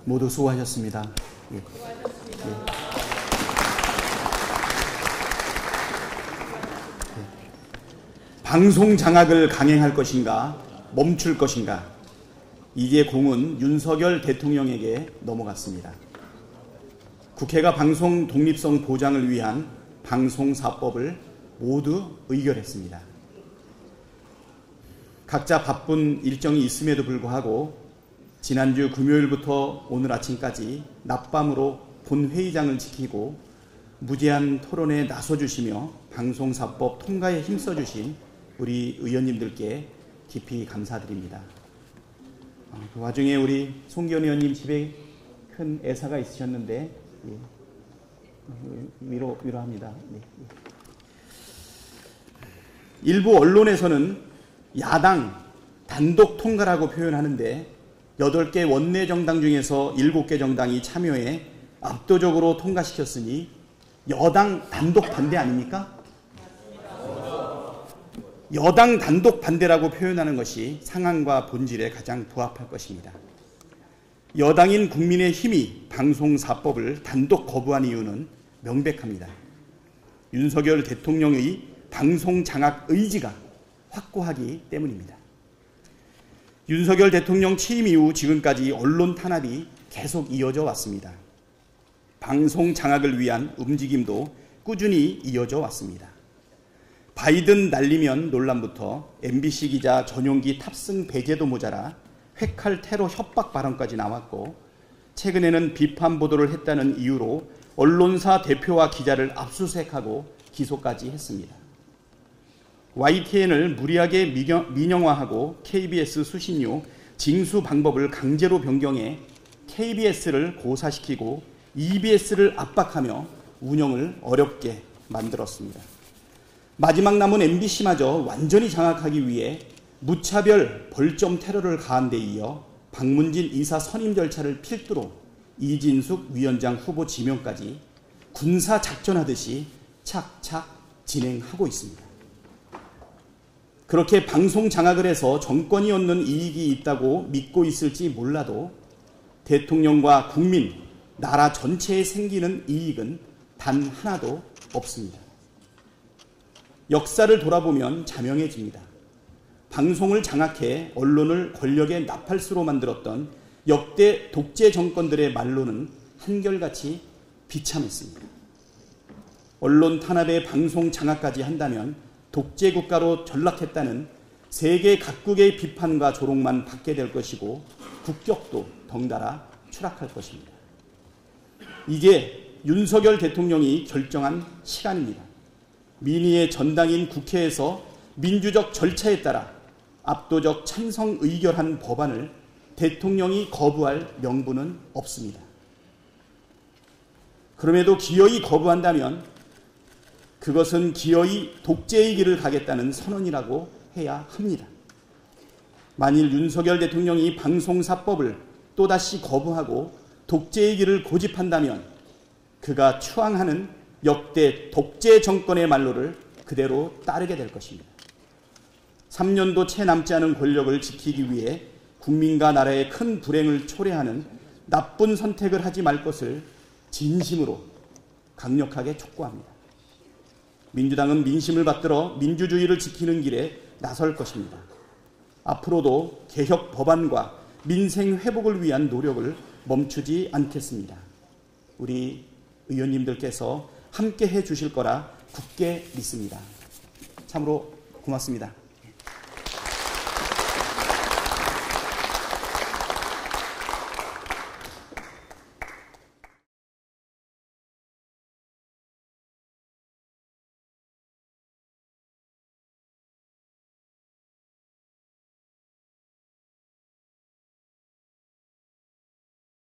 모두 수고하셨습니다. 예. 예. 방송 장악을 강행할 것인가 멈출 것인가, 이제 공은 윤석열 대통령에게 넘어갔습니다. 국회가 방송 독립성 보장을 위한 방송사법을 모두 의결했습니다. 각자 바쁜 일정이 있음에도 불구하고 지난주 금요일부터 오늘 아침까지 낮밤으로 본회의장을 지키고 무제한 토론에 나서주시며 방송사법 통과에 힘써주신 우리 의원님들께 깊이 감사드립니다. 그 와중에 우리 송기현 의원님 집에 큰 애사가 있으셨는데 위로합니다. 네. 일부 언론에서는 야당 단독 통과라고 표현하는데 8개 원내 정당 중에서 7개 정당이 참여해 압도적으로 통과시켰으니 여당 단독 반대 아닙니까? 여당 단독 반대라고 표현하는 것이 상황과 본질에 가장 부합할 것입니다. 여당인 국민의힘이 방송사법을 단독 거부한 이유는 명백합니다. 윤석열 대통령의 방송 장악 의지가 확고하기 때문입니다. 윤석열 대통령 취임 이후 지금까지 언론 탄압이 계속 이어져 왔습니다. 방송 장악을 위한 움직임도 꾸준히 이어져 왔습니다. 바이든 날리면 논란부터 MBC 기자 전용기 탑승 배제도 모자라 회칼 테러 협박 발언까지 나왔고, 최근에는 비판 보도를 했다는 이유로 언론사 대표와 기자를 압수수색하고 기소까지 했습니다. YTN을 무리하게 민영화하고 KBS 수신료 징수 방법을 강제로 변경해 KBS를 고사시키고 EBS를 압박하며 운영을 어렵게 만들었습니다. 마지막 남은 MBC마저 완전히 장악하기 위해 무차별 벌점 테러를 가한 데 이어 박문진 이사 선임 절차를 필두로 이진숙 위원장 후보 지명까지 군사 작전하듯이 착착 진행하고 있습니다. 그렇게 방송 장악을 해서 정권이 얻는 이익이 있다고 믿고 있을지 몰라도 대통령과 국민, 나라 전체에 생기는 이익은 단 하나도 없습니다. 역사를 돌아보면 자명해집니다. 방송을 장악해 언론을 권력의 나팔수로 만들었던 역대 독재 정권들의 말로는 한결같이 비참했습니다. 언론 탄압에 방송 장악까지 한다면 독재 국가로 전락했다는 세계 각국의 비판과 조롱만 받게 될 것이고 국격도 덩달아 추락할 것입니다. 이제 윤석열 대통령이 결정한 시간입니다. 민의의 전당인 국회에서 민주적 절차에 따라 압도적 찬성 의결한 법안을 대통령이 거부할 명분은 없습니다. 그럼에도 기어이 거부한다면 그것은 기어이 독재의 길을 가겠다는 선언이라고 해야 합니다. 만일 윤석열 대통령이 방송사법을 또다시 거부하고 독재의 길을 고집한다면 그가 추앙하는 역대 독재 정권의 말로를 그대로 따르게 될 것입니다. 3년도 채 남지 않은 권력을 지키기 위해 국민과 나라의 큰 불행을 초래하는 나쁜 선택을 하지 말 것을 진심으로 강력하게 촉구합니다. 민주당은 민심을 받들어 민주주의를 지키는 길에 나설 것입니다. 앞으로도 개혁 법안과 민생 회복을 위한 노력을 멈추지 않겠습니다. 우리 의원님들께서 함께 해 주실 거라 굳게 믿습니다. 참으로 고맙습니다.